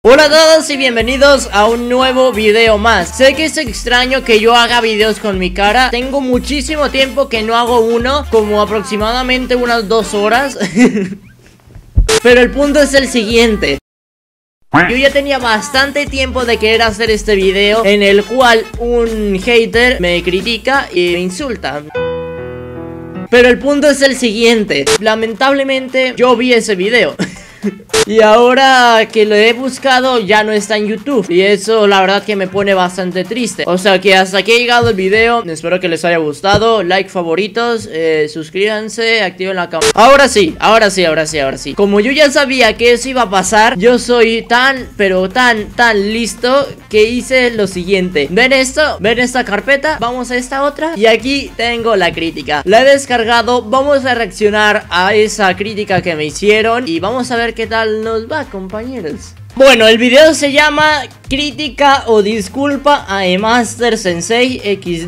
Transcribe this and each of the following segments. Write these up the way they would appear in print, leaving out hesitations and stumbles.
Hola a todos y bienvenidos a un nuevo video más. Sé que es extraño que yo haga videos con mi cara. Tengo muchísimo tiempo que no hago uno, como aproximadamente unas 2 horas. Pero el punto es el siguiente. Yo ya tenía bastante tiempo de querer hacer este video en el cual un hater me critica y me insulta. Pero el punto es el siguiente. Lamentablemente yo vi ese video y ahora que lo he buscado ya no está en YouTube. Y eso la verdad que me pone bastante triste. O sea que hasta aquí ha llegado el video. Espero que les haya gustado. Like, favoritos, suscríbanse, activen la cámara. Ahora sí. Como yo ya sabía que eso iba a pasar, yo soy tan listo que hice lo siguiente. ¿Ven esto? ¿Ven esta carpeta? Vamos a esta otra. Y aquí tengo la crítica. La he descargado. Vamos a reaccionar a esa crítica que me hicieron y vamos a ver qué tal nos va, compañeros. Bueno, el video se llama Crítica o disculpa a Master Sensei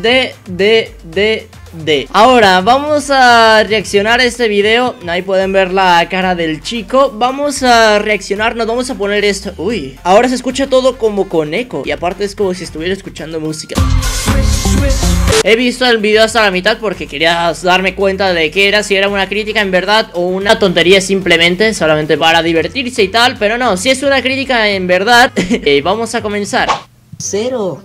XD. Ahora vamos a reaccionar a este video. Ahí pueden ver la cara del chico. Vamos a reaccionar, nos vamos a poner esto. Uy, ahora se escucha todo como con eco. Y aparte es como si estuviera escuchando música. He visto el video hasta la mitad porque quería darme cuenta de qué era, si era una crítica en verdad o una tontería simplemente, solamente para divertirse y tal. Pero no, si es una crítica en verdad. Vamos a comenzar. Cero.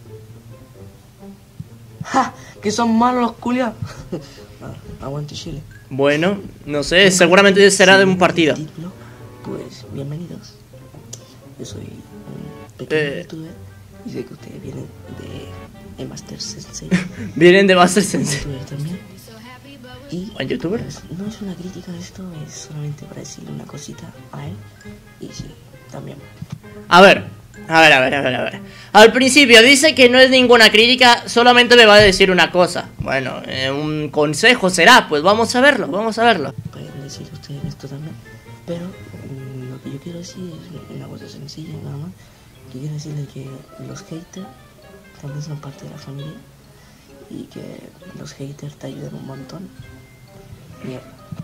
Ja, que son malos los culiados. Aguante Chile. Bueno, no sé, seguramente será de un partido. Pues bienvenidos. Yo soy un pequeño youtuber y sé que ustedes vienen de Master Sensei. Vienen de Master Sensei. También. Y ¿Un youtuber? Pues, no es una crítica de esto, es solamente para decirle una cosita a él. Y sí, también. A ver. Al principio dice que no es ninguna crítica, solamente me va a decir una cosa. Bueno, un consejo será, pues vamos a verlo. Pueden decir ustedes esto también, pero lo que yo quiero decir es una cosa sencilla, nada más. Yo quiero decirle que los haters también son parte de la familia y que los haters te ayudan un montón. Mierda.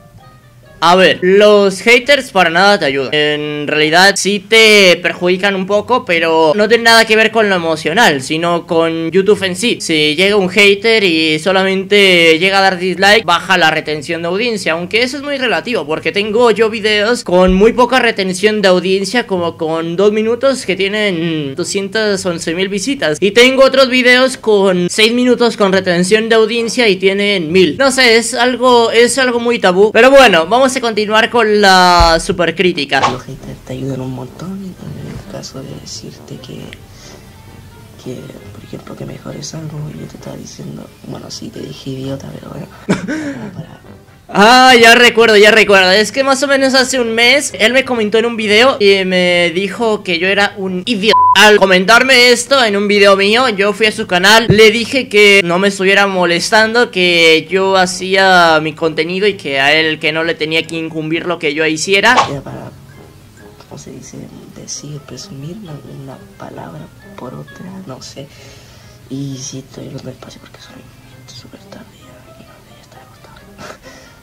A ver, los haters para nada te ayudan. En realidad sí te perjudican un poco, pero no tiene nada que ver con lo emocional, sino con YouTube en sí. Si llega un hater y solamente llega a dar dislike, baja la retención de audiencia. Aunque eso es muy relativo, porque tengo yo videos con muy poca retención de audiencia, como con 2 minutos que tienen 211.000 visitas. Y tengo otros videos con 6 minutos con retención de audiencia y tienen 1000. No sé, es algo muy tabú. Pero bueno, vamos a continuar con la super crítica. Los haters te ayudan un montón en el caso de decirte que por ejemplo, que mejores algo y yo te estaba diciendo, bueno, sí, te dije idiota, pero bueno, Ah, ya recuerdo, es que más o menos hace un mes él me comentó en un video y me dijo que yo era un idiota. Al comentarme esto en un video mío, yo fui a su canal, le dije que no me estuviera molestando, que yo hacía mi contenido y que a él que no le tenía que incumbir lo que yo hiciera. Era para, ¿cómo se dice? Decir, presumir una palabra por otra, no sé. Y sí, estoy hablando despacio porque soy súper tarde ya está acostado.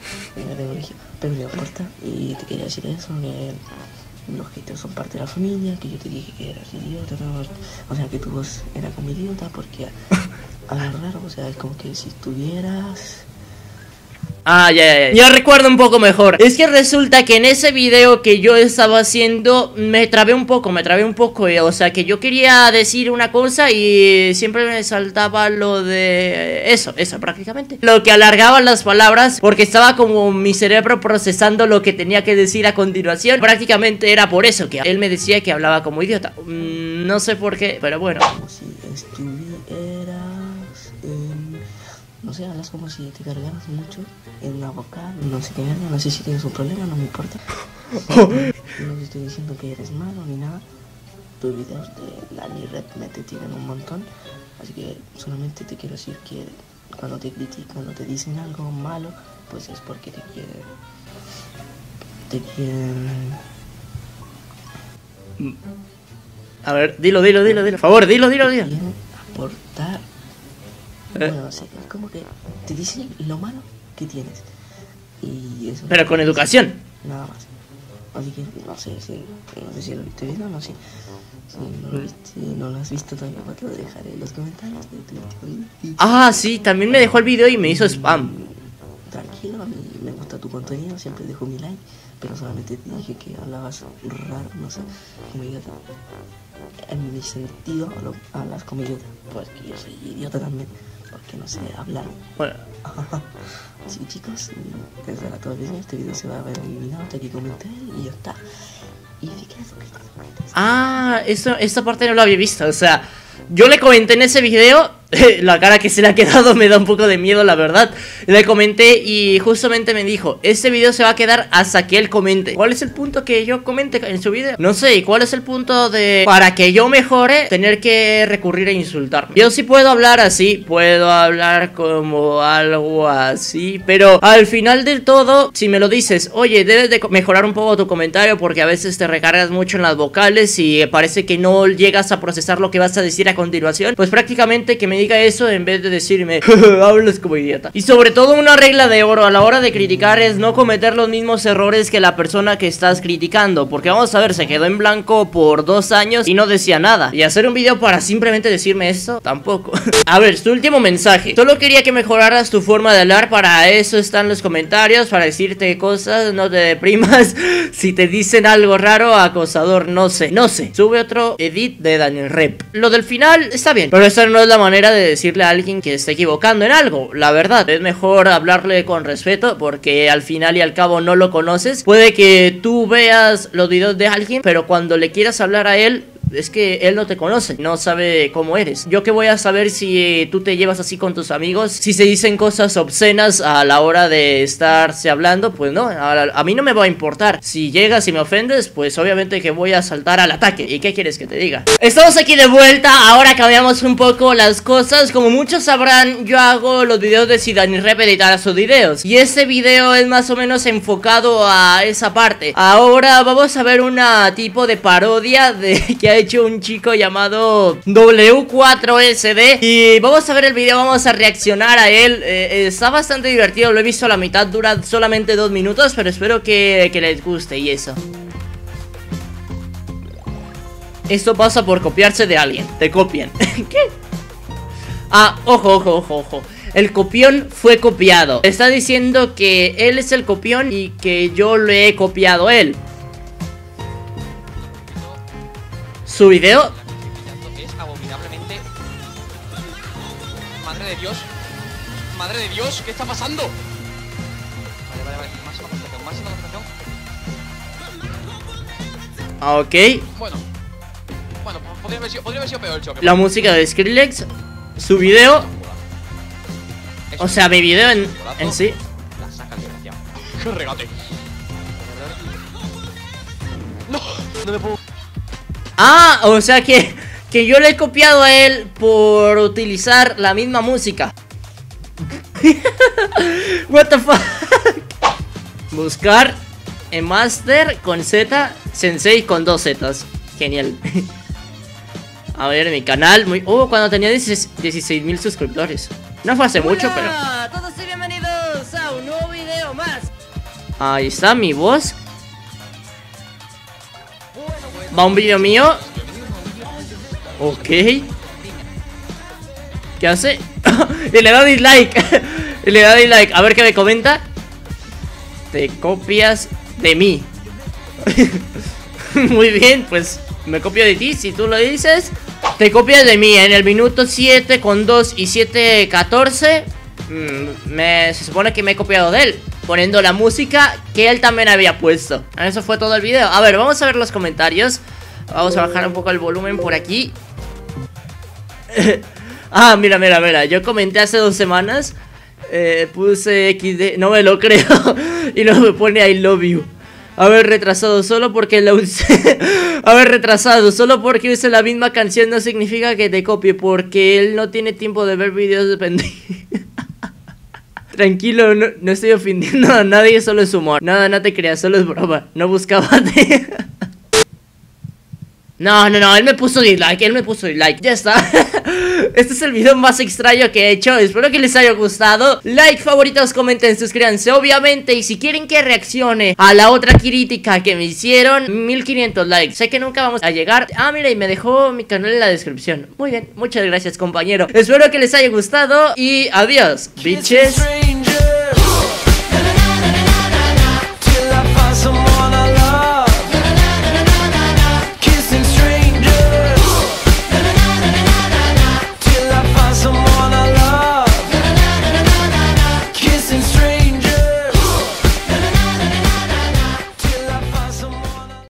Pero no importa, y te quería decir eso, que los haters son parte de la familia, que yo te dije que eras idiota, ¿no? O sea que tu voz era como idiota porque agarrar, o sea, es como que si estuvieras... Ah, ya recuerdo un poco mejor. Es que resulta que en ese video que yo estaba haciendo me trabé un poco, o sea que yo quería decir una cosa y siempre me saltaba lo de eso prácticamente. Lo que alargaba las palabras porque estaba como mi cerebro procesando lo que tenía que decir a continuación. Prácticamente era por eso que él me decía que hablaba como idiota. No sé por qué, pero bueno. Como si estuvieras no sé, hablas como si te cargaras mucho en una vocal, no sé qué, no sé si tienes un problema, no me importa. No te estoy diciendo que eres malo ni nada. Tus videos de Lani Red me te tiran un montón, así que solamente te quiero decir que cuando te critican, cuando te dicen algo malo, pues es porque te quieren... A ver, dilo, por favor, dilo. Quieren aportar. Bueno, no sé, es como que te dicen lo malo que tienes. Y eso. Pero con educación. Nada más. Así que no sé si lo viste bien o no, si no lo viste, no lo has visto todavía, pues te lo dejaré en los comentarios de Twitch. Ah, sí, también me dejó el video y me hizo spam. Tranquilo, a mí me gusta tu contenido, siempre dejo mi like, pero solamente te dije que hablabas raro, no sé, como idiota. En mi sentido, hablas como idiota, pues que yo soy idiota también, porque no sé hablar. Bueno. Sí, chicos, desde la televisión este video se va a ver eliminado hasta que comenté y ya está. Y si quieres suscribirte. Ah, esta parte no lo había visto, o sea, yo le comenté en ese video. La cara que se le ha quedado me da un poco de miedo, la verdad. Le comenté y justamente me dijo: este video se va a quedar hasta que él comente. ¿Cuál es el punto que yo comente en su video? No sé, ¿y cuál es el punto de para que yo mejore tener que recurrir a insultarme? Yo sí puedo hablar así, puedo hablar como algo así, pero al final del todo, si me lo dices: oye, debes de mejorar un poco tu comentario porque a veces te recargas mucho en las vocales y parece que no llegas a procesar lo que vas a decir a continuación, pues prácticamente que me diga eso en vez de decirme hablas como idiota. Y sobre todo una regla de oro a la hora de criticar es no cometer los mismos errores que la persona que estás criticando, porque vamos a ver, se quedó en blanco por 2 años y no decía nada, y hacer un video para simplemente decirme esto, tampoco. A ver, tu último mensaje: solo quería que mejoraras tu forma de hablar, para eso están los comentarios, para decirte cosas, no te deprimas. Si te dicen algo raro, acosador, no sé. Sube otro edit de Daniel Rep. Lo del final está bien, pero esa no es la manera de decirle a alguien que esté equivocando en algo. La verdad, es mejor hablarle con respeto, porque al final y al cabo no lo conoces. Puede que tú veas los videos de alguien, pero cuando le quieras hablar a él, es que él no te conoce, no sabe cómo eres. Yo qué voy a saber si tú te llevas así con tus amigos, si se dicen cosas obscenas a la hora de estarse hablando. Pues no, a mí no me va a importar. Si llegas y me ofendes, pues obviamente que voy a saltar al ataque. ¿Y qué quieres que te diga? Estamos aquí de vuelta, ahora cambiamos un poco las cosas. Como muchos sabrán, yo hago los videos de si Dani Rep editara sus videos, y este video es más o menos enfocado a esa parte. Ahora vamos a ver una tipo de parodia de que ha hecho un chico llamado W4SD, y vamos a ver el video, vamos a reaccionar a él. Está bastante divertido, lo he visto a la mitad, dura solamente 2 minutos, pero espero que les guste. Y eso, esto pasa por copiarse de alguien, te copian. ¿Qué? Ah, ojo. El copión fue copiado. Está diciendo que él es el copión y que yo le he copiado a él. Su video es abominablemente... Madre de Dios, ¿qué está pasando? Vale, máxima concentración. Ok. Bueno, podría haber sido peor el choque. La música de Skrillex. Su video. O sea, mi video en sí. La saca el desgraciado. ¡Qué regate! No me puedo... Ah, o sea que yo le he copiado a él por utilizar la misma música. What the fuck. Buscar en Master con Z, Sensei con 2 Zetas. Genial. A ver, mi canal muy... cuando tenía 16.000 suscriptores. No fue hace mucho, pero... Todos y bienvenidos a un nuevo video más. Ahí está mi voz. Va un vídeo mío. Ok. ¿Qué hace? Y le da dislike. Y le da dislike. A ver qué me comenta. Te copias de mí. Muy bien, pues me copio de ti. Si tú lo dices, te copias de mí. En el minuto 7:2 y 7:14 se supone que me he copiado de él, poniendo la música que él también había puesto. Eso fue todo el video. A ver, vamos a ver los comentarios. Vamos a bajar un poco el volumen por aquí. Ah, mira. Yo comenté hace 2 semanas. Puse XD, no me lo creo. Y luego me pone I love you. A ver, retrasado, solo porque la usé. A ver, retrasado, solo porque use la misma canción no significa que te copie, porque él no tiene tiempo de ver videos de pendejo. Tranquilo, no estoy ofendiendo a nadie, solo es humor. Nada, no te creas, solo es broma. No buscaba de... No, él me puso dislike, ya está. Este es el video más extraño que he hecho. Espero que les haya gustado. Like, favoritos, comenten, suscríbanse, obviamente. Y si quieren que reaccione a la otra crítica que me hicieron, 1500 likes. Sé que nunca vamos a llegar. Ah, mira, y me dejó mi canal en la descripción. Muy bien, muchas gracias, compañero. Espero que les haya gustado y adiós, bitches.